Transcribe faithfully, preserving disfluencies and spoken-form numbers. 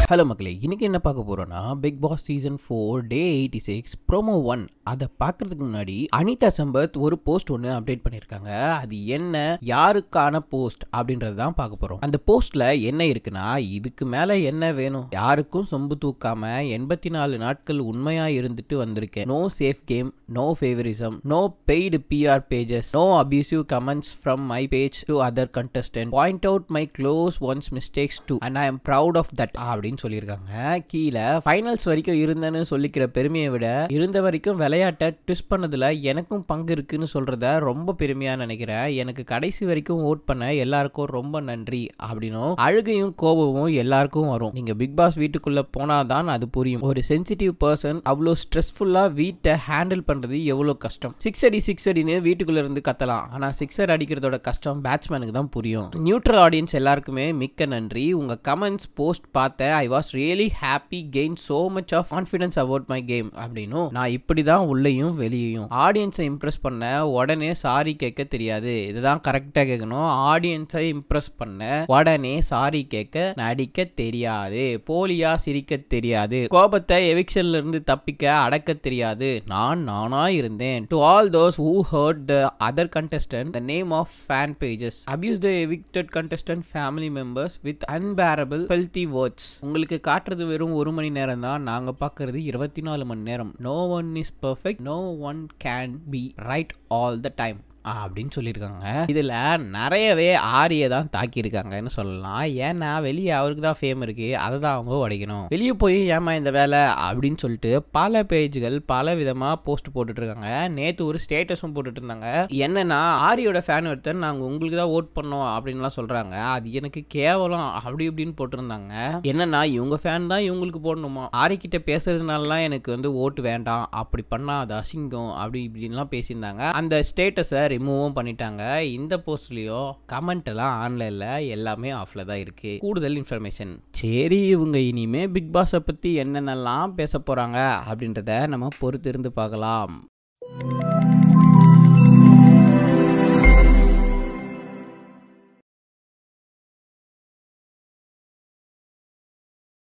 Hello மக்களே, இன்னைக்கு என்ன பார்க்க போறோம்னா Bigg Boss season four day eighty six promo one. அதை பார்க்கறதுக்கு முன்னாடி அனிதா சம்பத் ஒரு போஸ்ட் ஒன்று அப்டேட் பண்ணியிருக்காங்க. அது என்ன, யாருக்கான போஸ்ட் அப்படின்றது தான் பார்க்க போறோம். அந்த போஸ்ட்ல என்ன இருக்குன்னா, இதுக்கு மேல என்ன வேணும், யாருக்கும் சொம்பு தூக்காம எண்பத்தி நாலு நாட்கள் உண்மையா இருந்துட்டு வந்திருக்கேன். No safe game, no favouritism, no paid PR pages, no abusive comments from my page to other contestant, point out my close ones mistakes too and I am proud of that அப்படின்னு சொல்லியிருக்காங்க. கீழே finals வரைக்கும் இருந்தேன்னு சொல்லிக்கிற பெருமையை விட இருந்த வரைக்கும் விளையாட்டை ட்விஸ்ட் பண்ணதுல எனக்கும் பங்கு இருக்குன்னு சொல்றத ரொம்ப பெருமையா நினைக்கிறேன். எனக்கு கடைசி வரைக்கும் ஓட் பண்ண எல்லாருக்கும் ரொம்ப நன்றி அப்படின்னும் அழுகையும் கோபமும் எல்லாருக்கும் வரும். நீங்க பிக் பாஸ் வீட்டுக்குள்ள போனாதான் அது புரியும். ஒரு சென்சிட்டிவ் பர்சன் அவ்வளோ ஸ்ட்ரெஸ்ஃபுல்லா வீட்டை ஹேண்டில் பண்றது எவ்வளவு கஷ்டம். சிக்ஸ் அடி சிக்ஸ் அடின்னு வீட்டுக்குள்ள இருந்து கத்தலாம், ஆனா சிக்ஸர் அடிக்கிறதோட கஷ்டம் பேட்ஸ்மேனுக்கு தான் புரியும். நியூட்ரல் ஆடியன்ஸ் எல்லாருக்குமே மிக்க நன்றி. உங்க கமெண்ட்ஸ் போஸ்ட் பார்த்தேன். I was really happy, gained so much of confidence about my game அப்படின்னும் நான் இப்படி தான் உள்ளேயும் வெளியேயும் ஆடியன்ஸை இம்ப்ரெஸ் பண்ண உடனே சாரி கேட்க தெரியாது. இதுதான் கரெக்டாக கேட்கணும். ஆடியன்ஸை இம்ப்ரெஸ் பண்ண உடனே சாரி கேட்க நடிக்க தெரியாது. போலியா சிரிக்க தெரியாது. கோபத்தை எவிக்ஷன்ல இருந்து தப்பிக்க அடக்க தெரியாது. நான் நானா இருந்தேன். To all those who heard the other contestant the name of fan pages abuse the evicted contestant family members with unbearable filthy words. உங்களுக்கு காட்டுறது வெறும் ஒரு மணி நேரம் தான், நாங்க பாக்குறது இருபத்தி நாலு மணி நேரம். No one is perfect, no one can be right all the time அப்படின்னு சொல்லியிருக்காங்க. இதுல நிறையவே ஆரியை தான் தாக்கியிருக்காங்கன்னு சொல்லலாம். ஏன்னா வெளியே அவருக்கு தான் ஃபேம் இருக்கு, அதை தான் அவங்க உடைக்கணும். வெளியே போய் ஏமா இந்த வேலை அப்படின்னு சொல்லிட்டு பல பேஜ்கள் பல விதமா போஸ்ட் போட்டுட்டு இருக்காங்க. நேற்று ஒரு ஸ்டேட்டஸும் போட்டுட்டு இருந்தாங்க. என்னன்னா, ஆரியோட ஃபேன் ஒருத்தர் நாங்க உங்களுக்கு தான் ஓட் பண்ணோம் அப்படின்லாம் சொல்றாங்க. அது எனக்கு கேவலம் அப்படி இப்படின்னு போட்டிருந்தாங்க. என்னன்னா, இவங்க ஃபேன் தான் இவங்களுக்கு போடணுமா, ஆரி கிட்ட பேசுறதுனாலலாம் எனக்கு வந்து ஓட்டு வேண்டாம், அப்படி பண்ணா அது அசிங்கம் அப்படி இப்படின்லாம் பேசியிருந்தாங்க. அந்த ஸ்டேட்டஸை ரிமூவும் பண்ணிட்டாங்க. இந்த போஸ்ட்லயும் கமெண்ட் எல்லாம் ஆன்லைன்ல எல்லாமே ஆஃப்ல தான் இருக்கு. கூடுதல் இன்ஃபர்மேஷன். சரி, இவங்க இனிமே பிக் பாஸை பத்தி என்னென்னலாம் பேச போறாங்க அப்படின்றத நம்ம பொறுத்திருந்து பார்க்கலாம்.